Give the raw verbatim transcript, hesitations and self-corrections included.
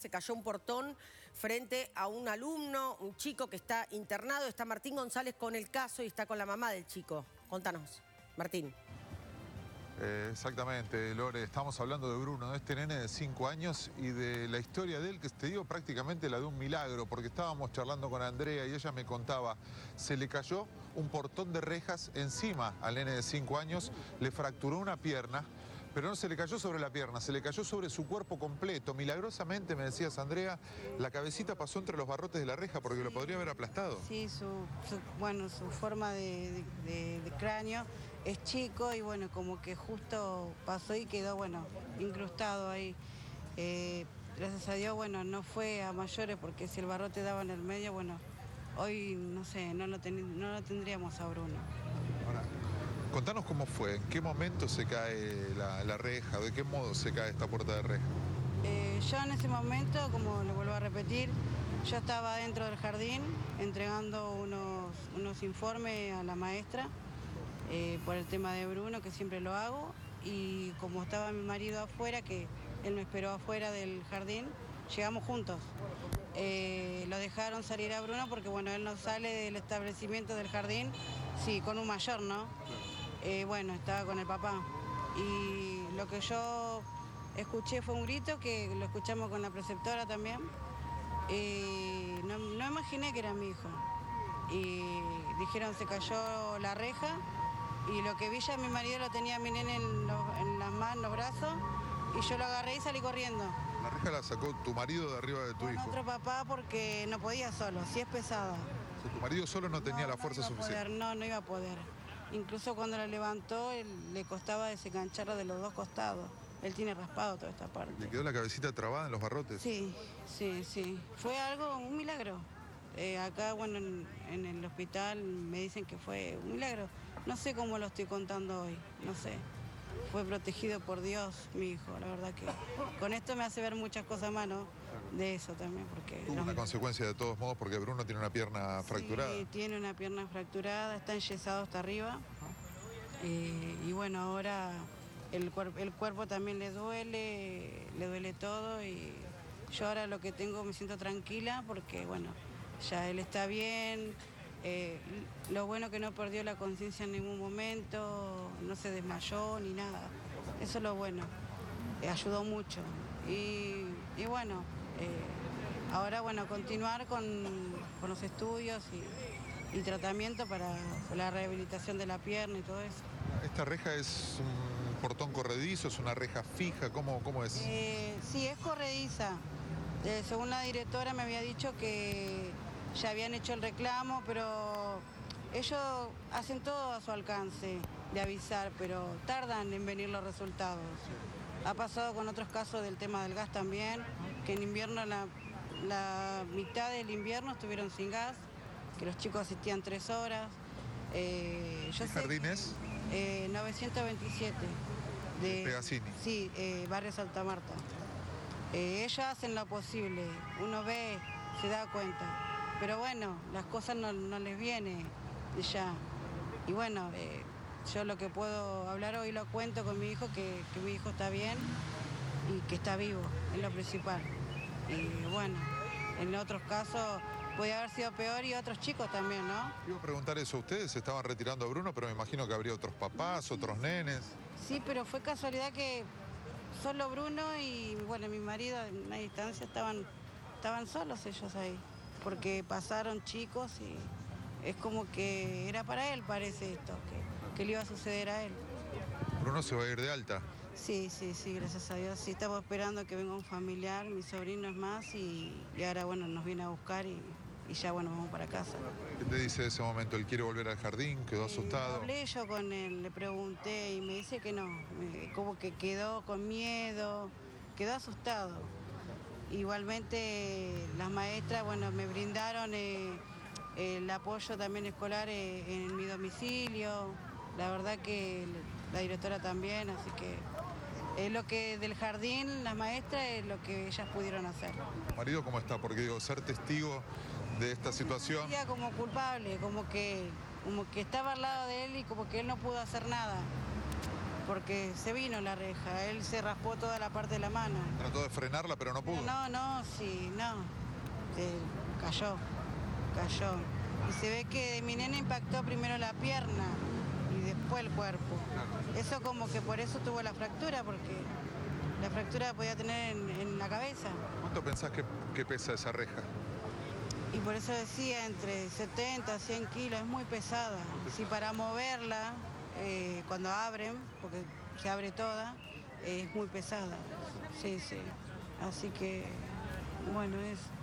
Se cayó un portón frente a un alumno, un chico que está internado. Está Martín González con el caso y está con la mamá del chico. Contanos, Martín. Eh, exactamente, Lore, estamos hablando de Bruno, de este nene de cinco años y de la historia de él, que te digo prácticamente la de un milagro, porque estábamos charlando con Andrea y ella me contaba, se le cayó un portón de rejas encima al nene de cinco años, le fracturó una pierna, pero no se le cayó sobre la pierna, se le cayó sobre su cuerpo completo. Milagrosamente, me decías, Andrea, la cabecita pasó entre los barrotes de la reja porque sí. Lo podría haber aplastado. Sí, su, su, bueno, su forma de, de, de cráneo es chico y bueno, como que justo pasó y quedó, bueno, incrustado ahí. Eh, gracias a Dios, bueno, no fue a mayores porque si el barrote daba en el medio, bueno, hoy, no sé, no lo, ten, no lo tendríamos a Bruno. Ahora, contanos cómo fue, en qué momento se cae la, la reja, de qué modo se cae esta puerta de reja. Eh, yo en ese momento, como le vuelvo a repetir, yo estaba dentro del jardín entregando unos, unos informes a la maestra eh, por el tema de Bruno, que siempre lo hago, y como estaba mi marido afuera, que él me esperó afuera del jardín, llegamos juntos. Eh, lo dejaron salir a Bruno porque bueno, él no sale del establecimiento del jardín, sí, con un mayor, ¿no? Eh, bueno, estaba con el papá. Y lo que yo escuché fue un grito, que lo escuchamos con la preceptora también. Y no, no imaginé que era mi hijo. Y dijeron se cayó la reja. Y lo que vi ya mi marido lo tenía a mi nene en, los, en las manos, en los brazos. Y yo lo agarré y salí corriendo. La reja la sacó tu marido de arriba de tu con hijo. Otro papá porque no podía solo, sí es pesada. O sea, tu marido solo no tenía no, la fuerza no iba suficiente. A poder, no, no iba a poder. Incluso cuando la levantó, él, le costaba desengancharla de los dos costados. Él tiene raspado toda esta parte. ¿Le quedó la cabecita trabada en los barrotes? Sí, sí, sí. Fue algo, un milagro. Eh, acá, bueno, en, en el hospital me dicen que fue un milagro. No sé cómo lo estoy contando hoy, no sé. Fue protegido por Dios, mi hijo, la verdad que con esto me hace ver muchas cosas más, ¿no? De eso también, porque... Tuvo una consecuencia de todos modos porque Bruno tiene una pierna sí, fracturada. Tiene una pierna fracturada, está enyesado hasta arriba. Eh, y bueno, ahora el, cuer el cuerpo también le duele, le duele todo y yo ahora lo que tengo me siento tranquila porque, bueno, ya él está bien. Eh, lo bueno que no perdió la conciencia en ningún momento, no se desmayó ni nada. Eso es lo bueno, eh, ayudó mucho. Y, y bueno, eh, ahora bueno, continuar con, con los estudios y, y tratamiento para la rehabilitación de la pierna y todo eso. ¿Esta reja es un portón corredizo, es una reja fija? ¿Cómo, cómo es? Eh, sí, es corrediza. Eh, según la directora me había dicho que ya habían hecho el reclamo, pero ellos hacen todo a su alcance de avisar, pero tardan en venir los resultados. Ha pasado con otros casos del tema del gas también, que en invierno, la, la mitad del invierno estuvieron sin gas, que los chicos asistían tres horas. Eh, yo ¿Qué sé jardín que, es? Eh, novecientos veintisiete. De Pegazzini. Sí, eh, barrio Santa Marta. Eh, ellos hacen lo posible, uno ve, se da cuenta. Pero bueno, las cosas no, no les vienen de ya. Y bueno, eh, yo lo que puedo hablar hoy lo cuento con mi hijo, que, que mi hijo está bien y que está vivo, es lo principal. Y bueno, en otros casos puede haber sido peor y otros chicos también, ¿no? Iba a preguntar eso, ustedes se estaban retirando a Bruno, pero me imagino que habría otros papás, otros nenes. Sí, pero fue casualidad que solo Bruno y bueno, mi marido en una distancia estaban, estaban solos ellos ahí. Porque pasaron chicos y es como que era para él, parece esto, que, que le iba a suceder a él. ¿Bruno se va a ir de alta? Sí, sí, sí, gracias a Dios. Sí, estamos esperando que venga un familiar, mi sobrino es más, y, y ahora, bueno, nos viene a buscar y, y ya, bueno, vamos para casa. ¿Qué te dice de ese momento? ¿Él quiere volver al jardín? ¿Quedó asustado? Eh, hablé yo con él, le pregunté y me dice que no, me, como que quedó con miedo, quedó asustado. Igualmente las maestras, bueno, me brindaron eh, el apoyo también escolar eh, en mi domicilio. La verdad que la directora también, así que es lo que del jardín, las maestras, es lo que ellas pudieron hacer. ¿Tu marido cómo está? Porque digo, ser testigo de esta situación... Me sentía como culpable, como que, como que estaba al lado de él y como que él no pudo hacer nada. porque se vino la reja, él se raspó toda la parte de la mano. Trató de frenarla, pero no pudo. Pero no, no, sí, no, eh, cayó, cayó. Y se ve que mi nena impactó primero la pierna y después el cuerpo. Claro. Eso como que por eso tuvo la fractura, porque la fractura la podía tener en, en la cabeza. ¿Cuánto pensás que, que pesa esa reja? Y por eso decía, entre setenta, cien kilos, es muy pesada. Si para moverla, eh, cuando abren, porque se abre toda, eh, es muy pesada. Sí, sí. Así que, bueno, es...